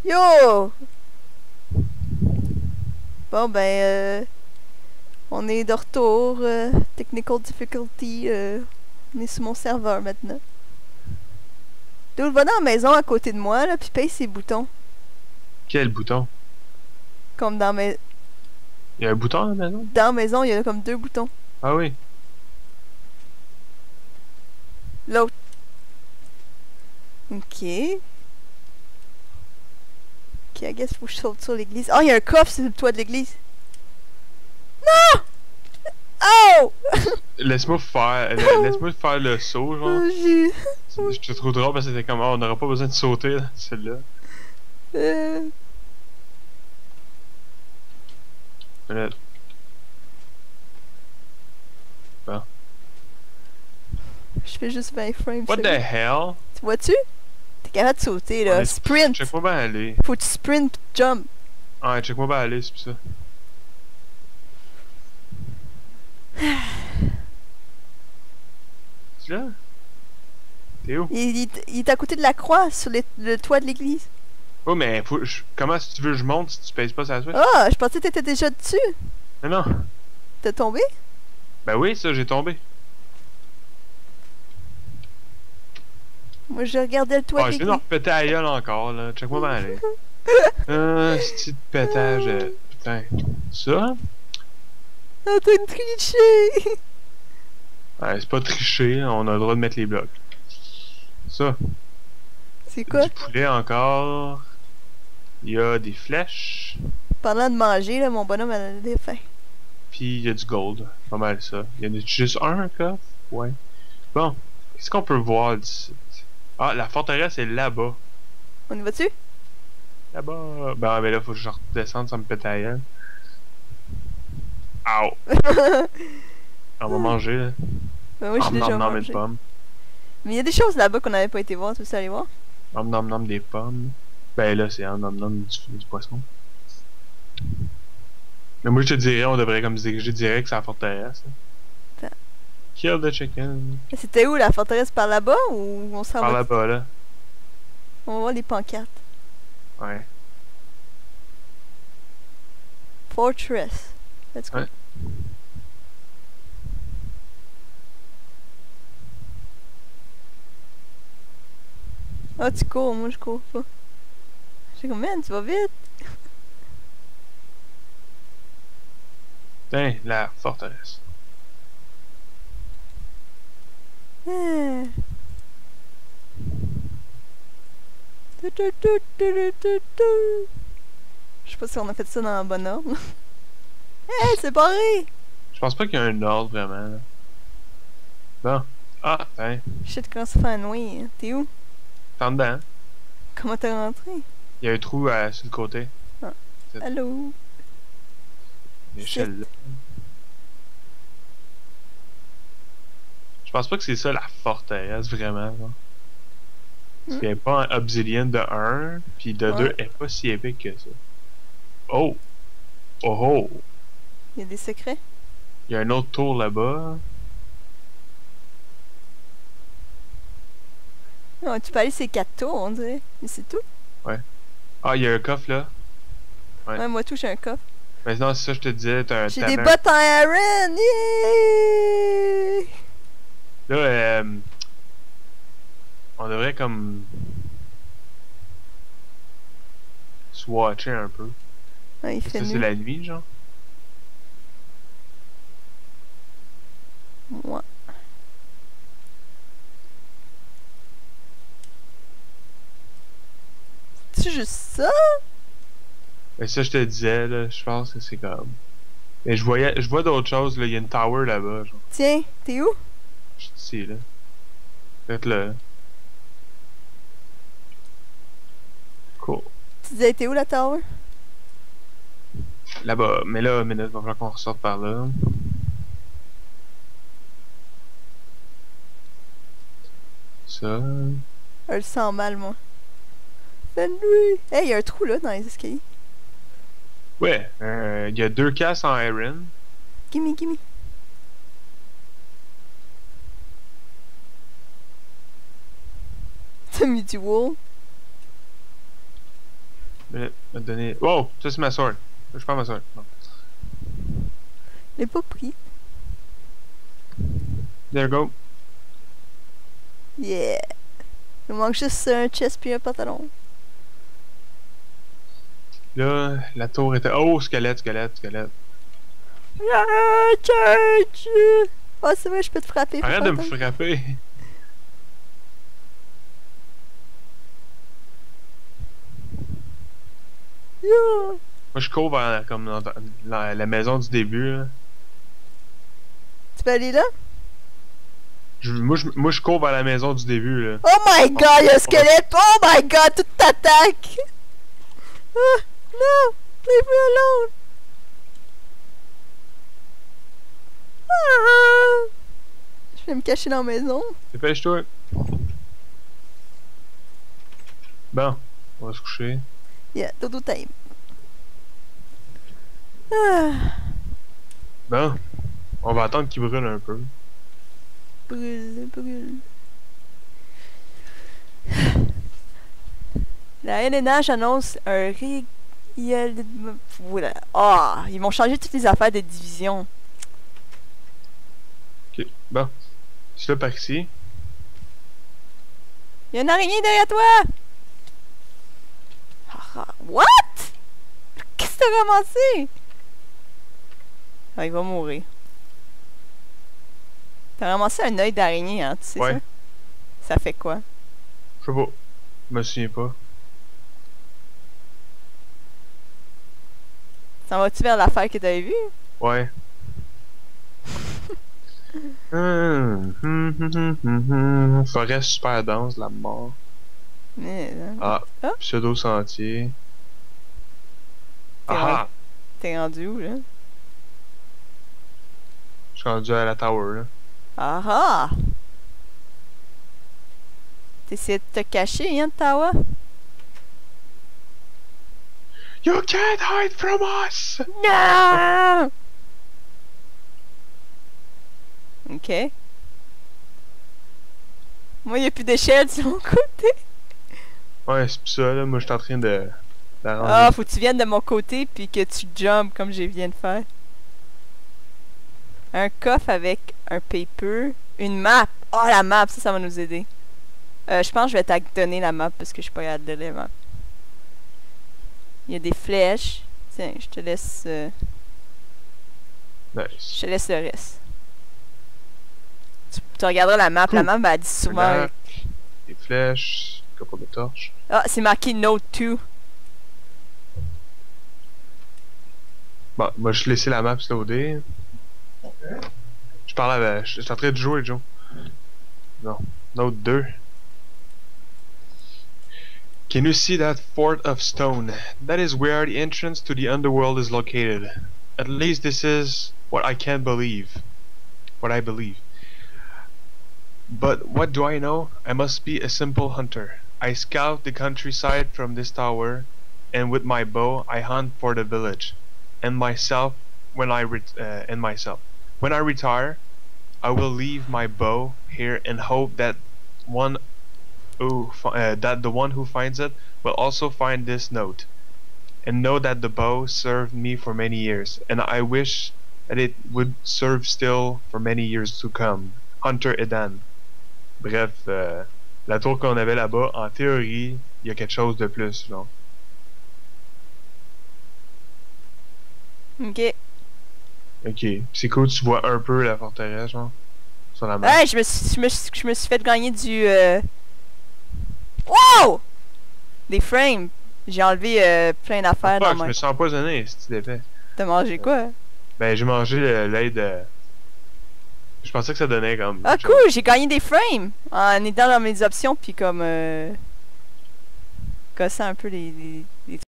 Yo! Bon ben, on est de retour. Technical difficulty. On est sur mon serveur maintenant. Dude, va dans la maison à côté de moi, là, puis paye ses boutons. Quel bouton? Comme dans mes... Il y a un bouton dans la maison? Dans la maison, il y a comme 2 boutons. Ah oui. L'autre. Ok. Ok, I guess faut que je saute sur l'église. Oh, il y a un coffre sur le toit de l'église. Non! Oh! Laisse-moi faire, laisse-moi faire le saut, genre. J'ai... Je te trouve drôle parce que c'était comme, oh, on n'aura pas besoin de sauter dans celle-là. Euh... Là. Bon. Je fais juste 20 frames. What the hell? Tu vois-tu? T'es capable de sauter, là. Sprint! Check-moi bien aller. Faut que tu sprint pis jump. Ouais, check-moi bien aller, c'est pour ça. Tu là? T'es où? Il est à côté de la croix, sur le toit de l'église. Oh, mais comment si tu veux que je monte si tu pèses pas sur la Switch? Ah, je pensais que t'étais déjà dessus. Mais non. T'es tombé? Ben oui, ça, j'ai tombé. Moi, je regardais le toit de Je viens de l'église. repéter à gueule encore, là. Check-moi bien aller. C'est de pétage. Putain. Ça? Ah, t'as une triché! Ouais, c'est pas tricher, on a le droit de mettre les blocs. Ça. C'est quoi? Du poulet encore. Il y a des flèches. Pendant de manger, là, mon bonhomme avait faim. Puis il y a du gold. Pas mal ça. Il y en a juste un coffre? Ouais. Bon. Qu'est-ce qu'on peut voir d'ici? Ah, la forteresse est là-bas. On y va-tu? Là-bas. Ben, mais là, faut que je redescende sans me péter à gueule. Ow! On va manger, là. Ben oui, je suis déjà Nom, mangé. une pomme. Mais il y a des choses là-bas qu'on n'avait pas été voir. Tu veux aller voir? Nom, des pommes. Ben là, c'est nom du poisson. Mais moi, je te dirais, on devrait comme diriger direct sur la forteresse. Attends. Kill the chicken. C'était où, la forteresse? Par là-bas ou on s'en va? Par là-bas, là. On va voir les pancartes. Ouais. Fortress. Let's go. Ouais. Ah, tu cours, moi je cours pas. J'ai comme, man, tu vas vite. Tiens, la forteresse. Ah. Je sais pas si on a fait ça dans le bon ordre. Hey, c'est barré! Je pense pas qu'il y a un ordre vraiment. Là. Bon. Ah, tiens. Shit, comment ça fait un nuit? Hein? T'es où? T'es en dedans. Comment t'es rentré? Il y a un trou sur le côté. Ah. Allô? L'échelle là. Je pense pas que c'est ça la forteresse vraiment. Genre. Parce qu'elle est pas en obsidian de 1, puis de 2, elle est pas si épique que ça. Oh! Oh oh! Il y a des secrets? Il y a un autre tour là-bas. Oh, tu peux aller ces 4 tours, on dirait. Mais c'est tout? Ouais. Ah, il y a un coffre là. Ouais, moi tout, j'ai un coffre. Maintenant, c'est ça je te disais, t'as un J'ai des bottes en iron! Yeah! Là, on devrait comme swatcher un peu. Ouais, il fait Ça, c'est nuit. la nuit, genre? Ouais. C'est juste ça? Mais ça, je te disais, là, je pense que c'est comme... Mais je vois d'autres choses, là, il y a une tower là-bas, genre. Tiens, t'es où? Je suis ici, là. Peut-être là. Cool. Tu disais, t'es où la tower? Là-bas, mais là, minute, va falloir qu'on ressorte par là. Ça... Elle sent mal, moi. Fait nuit! Hey, y a un trou là dans les escaliers. Ouais, il y a 2 casses en iron. Gimme, gimme. T'as mis du wool? Me donner. Oh! Ça, c'est ma sword. Je prends ma sword. Non. Je l'ai pas pris. There you go. Yeah! Il me manque juste un chest puis un pantalon. Là, la tour était. Oh! Squelette, squelette, squelette. Yeah! Church! Oh, c'est vrai, je peux te frapper. Arrête de me frapper. frapper! Yeah! Moi, je cours vers comme dans la maison du début. Là. Tu peux aller là? Moi, je cours vers la maison du début. Là. Oh my god, il y a un squelette! Oh my god, tout t'attaque! Ah, non! Leave me alone! Ah! Je vais me cacher dans la maison. Dépêche-toi! Bon, on va se coucher. Yeah, dodo time. Ah, Bon, on va attendre qu'il brûle un peu. brûle, brûle. La LNH annonce un Voilà. Ah, ils vont changer toutes les affaires de division. Ok, bon. C'est là par ici. Il y a une araignée derrière toi! Ah, what? Qu'est-ce que t'as ramassé? Ah, il va mourir. T'as ramassé un œil d'araignée, hein, tu sais Ouais. ça? Ça fait quoi? Je sais pas. Je me souviens pas. T'en vas-tu vers l'affaire que t'avais vue? Ouais. Forêt super dense, la mort. Ah, Ah. pseudo-sentier. T'es Ah! T'es rendu où, là? Je suis rendu à la tower, là. Ah ah! T'essaies de te cacher, hein, Tawa? You can't hide from us! Non! Ok. Moi, y a plus d'échelle de mon côté. Ouais, c'est pis ça, là. Moi, je suis en train de. Ah, faut que tu viennes de mon côté puis que tu jumps comme je viens de faire. Un coffre avec un paper. Une map. Oh, la map, ça va nous aider. Je pense que je vais te donner la map parce que je suis pas capable de lire la map. Il y a des flèches. Tiens, je te laisse. Nice. Je te laisse le reste. Tu regarderas la map. Cool. La map, elle dit souvent. Là, des flèches, copeaux de torches. Ah, c'est marqué Note 2. Bon, moi, je laissé la map loader. Je parle avec. Je suis en train de jouer, Joe. Non. Note 2. Can you see that fort of stone? That is where the entrance to the underworld is located. At least this is what I can believe. What I believe. But what do I know? I must be a simple hunter. I scout the countryside from this tower, and with my bow I hunt for the village. And myself, when I retire, I will leave my bow here and hope that the one who finds it will also find this note, and know that the bow served me for many years, and I wish that it would serve still for many years to come. Hunter Edan. Bref, la tour qu'on avait là-bas, en théorie, il y a quelque chose de plus, genre. Ok. Ok. C'est cool, tu vois un peu la forteresse, genre. Sur la map. Hey, je me suis fait gagner du. Wow! Des frames. J'ai enlevé plein d'affaires dans Je ma. me suis empoisonné, c'est d'épais. T'as mangé quoi? Ben, j'ai mangé l'œil de. Je pensais que ça donnait comme. Ah, quelque chose. cool! J'ai gagné des frames! En aidant dans mes options, puis comme. Cassant un peu les